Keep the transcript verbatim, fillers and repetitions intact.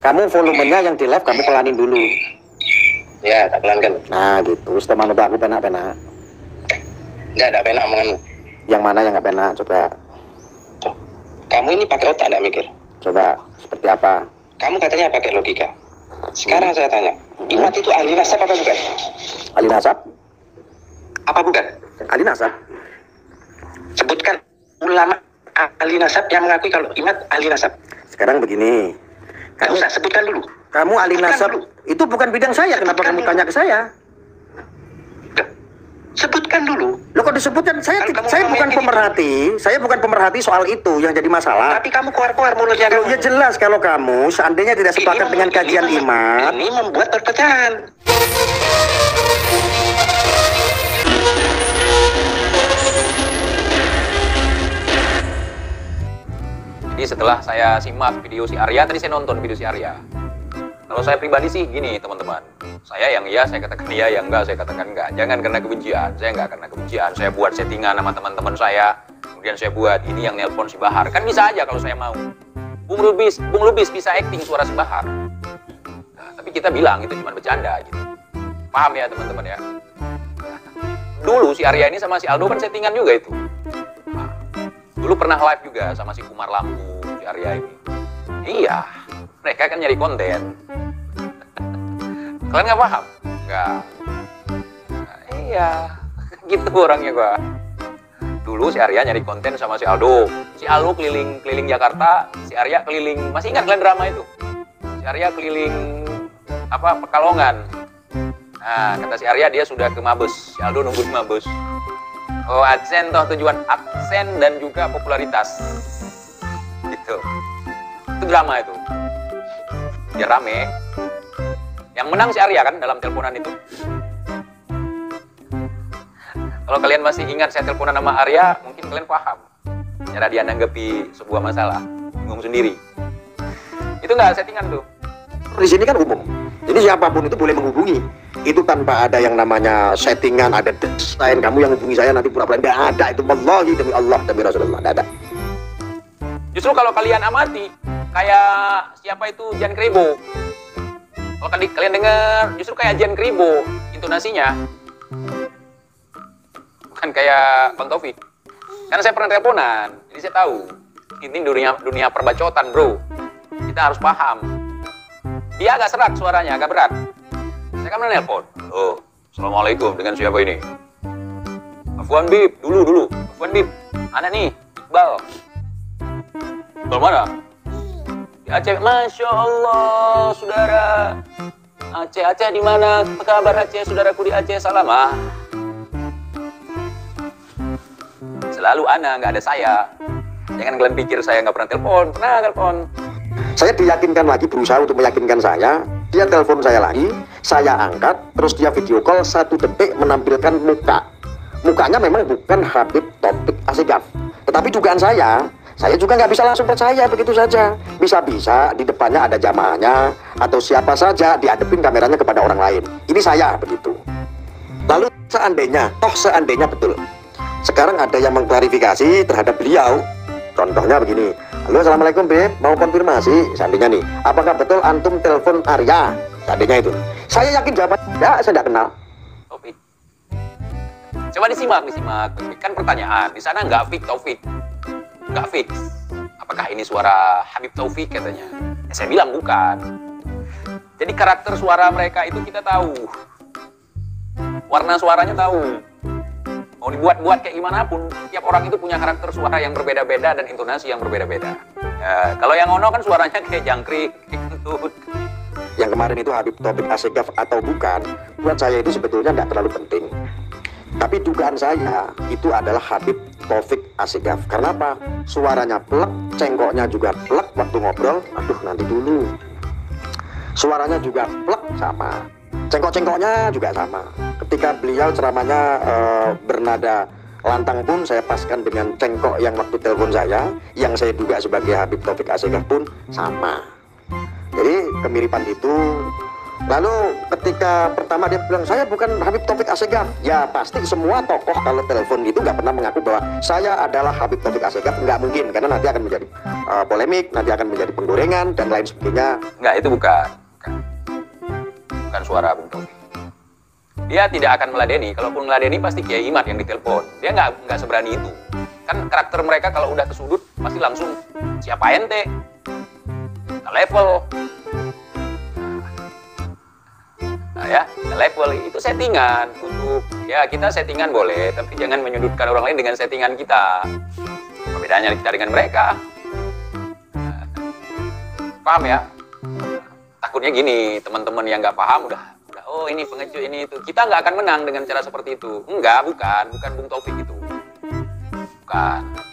Kamu volumenya yang di live kamu pelanin dulu. Ya, tak pelankan. Nah gitu, setelah manut aku penak-penak. Enggak ada penak omonganmu. Yang mana yang nggak penak? Coba. Kamu ini pakai otak enggak mikir? Coba, seperti apa? Kamu katanya pakai logika. Sekarang hmm. saya tanya, Imat itu ahli nasab apa bukan? Ahli nasab? Apa bukan? Ahli nasab? Sebutkan ulama ahli nasab yang mengakui kalau Imat ahli nasab. Sekarang begini. Kamu usah sebutkan dulu. Kamu ahli sebutkan nasab dulu. Itu bukan bidang saya. Sebutkan Kenapa kamu dulu. Tanya ke saya? Sebutkan dulu. Loh kok disebutkan? Saya saya bukan pemerhati. Itu. Saya bukan pemerhati soal itu yang jadi masalah. Tapi kamu keluar-keluar mulutnya kamu. Ya jelas kalau kamu seandainya tidak sepakat dengan kajian ini Imat. Ini membuat perpecahan. Jadi setelah saya simak video si Arya, tadi saya nonton video si Arya. Kalau saya pribadi sih gini teman-teman, saya yang iya saya katakan iya, yang enggak saya katakan enggak. Jangan karena kebencian, saya enggak karena kebencian. Saya buat settingan sama teman-teman saya, kemudian saya buat ini yang nelpon si Bahar. Kan bisa aja kalau saya mau. Bung Lubis, Bung Lubis bisa acting suara si Bahar. Nah, tapi kita bilang itu cuma bercanda gitu. Paham ya teman-teman ya? Dulu si Arya ini sama si Aldo kan settingan juga itu. Nah, dulu pernah live juga sama si Kumar Lampu, si Arya ini. Iya, mereka kan nyari konten. Kalian nggak paham? Nggak. Nah, iya, gitu orangnya gua. Dulu si Arya nyari konten sama si Aldo. Si Aldo keliling keliling Jakarta, si Arya keliling, masih ingat kalian drama itu? Si Arya keliling apa Pekalongan. Nah, kata si Arya dia sudah ke Mabes, si Aldo nunggu di Mabes. Oh, adsen toh tujuan absen dan juga popularitas. Gitu. Itu drama itu. Dia rame. Yang menang si Arya kan dalam teleponan itu. Kalau kalian masih ingat saya teleponan sama Arya, mungkin kalian paham cara dia nanggepi sebuah masalah, bingung sendiri. Itu nggak settingan tuh. Di sini kan umum. Jadi siapapun itu boleh menghubungi. Itu tanpa ada yang namanya settingan, ada desain. Kamu yang hubungi saya nanti pura-pura. Nggak ada. Itu wallahi demi Allah demi Rasulullah. Nggak ada. Justru kalau kalian amati, kayak siapa itu Jan Kribo. Kalau kalian dengar, justru kayak Jan Kribo intonasinya. Bukan kayak Bang Taufik. Karena saya pernah teleponan, jadi saya tahu. Ini dunia dunia perbacotan, bro. Kita harus paham. Dia agak serak suaranya, agak berat. Saya kan menelpon. Oh, assalamualaikum, dengan siapa ini? Afwan Bib, dulu dulu. Afwan Bib, anak nih, Iqbal. Iqbal mana? Di Aceh. Masya Allah, saudara. Aceh, Aceh di mana? Apa kabar Aceh? Saudaraku di Aceh, salam. Ah. Selalu ana, nggak ada saya. Jangan kalian pikir saya nggak pernah telepon. Pernah telepon. Saya diyakinkan lagi, berusaha untuk meyakinkan saya. Dia telepon saya lagi, saya angkat, terus dia video call satu detik menampilkan muka. Mukanya memang bukan Habib Taufik Asegaf, tetapi dugaan saya, saya juga nggak bisa langsung percaya begitu saja. Bisa-bisa di depannya ada jamaahnya atau siapa saja dihadapin kameranya kepada orang lain. Ini saya begitu. Lalu seandainya, toh seandainya betul, sekarang ada yang mengklarifikasi terhadap beliau. Contohnya begini, halo assalamualaikum Beb, mau konfirmasi seandainya nih, apakah betul antum telepon Arya? Seandainya itu, saya yakin jawabannya enggak, saya tidak kenal. Taufik. Coba disimak, disimak. Kan pertanyaan, di sana nggak fix Taufik, nggak fix. Apakah ini suara Habib Taufik katanya? Ya, saya bilang bukan. Jadi karakter suara mereka itu kita tahu, warna suaranya tahu. Mau dibuat-buat kayak gimana pun, tiap orang itu punya karakter suara yang berbeda-beda dan intonasi yang berbeda-beda. Ya, kalau yang Ono kan suaranya kayak jangkrik, kayak kentut. Yang kemarin itu Habib Taufik Asegaf atau bukan, buat saya itu sebetulnya nggak terlalu penting. Tapi dugaan saya itu adalah Habib Taufik Asegaf. Karena apa? Suaranya plek, cengkoknya juga plek waktu ngobrol. Aduh nanti dulu. Suaranya juga plek sama. Cengkok-cengkoknya juga sama. Ketika beliau ceramahnya e, bernada lantang pun saya paskan dengan cengkok yang waktu telepon saya, yang saya duga sebagai Habib Taufik Asegaf pun sama. Jadi kemiripan itu Lalu ketika pertama dia bilang saya bukan Habib Taufik Assegaf, ya pasti semua tokoh kalau telepon itu nggak pernah mengaku bahwa saya adalah Habib Taufik Assegaf, nggak mungkin, karena nanti akan menjadi uh, polemik, nanti akan menjadi penggorengan dan lain sebagainya. Nggak, itu bukan, bukan, bukan suara Bung Taufik. Dia tidak akan meladeni, kalaupun meladeni pasti Kiai Imad yang ditelepon. Dia nggak nggak seberani itu. Kan karakter mereka kalau udah ke sudut pasti langsung siapa ente, nggak level. Nah ya, level itu settingan untuk ya kita settingan boleh, tapi jangan menyudutkan orang lain dengan settingan kita. Apa bedanya kita dengan mereka? Nah, paham ya? Takutnya gini, teman-teman yang nggak paham udah, udah oh ini pengecut ini itu. Kita nggak akan menang dengan cara seperti itu. Enggak, bukan, bukan Bung Taufik itu. Bukan.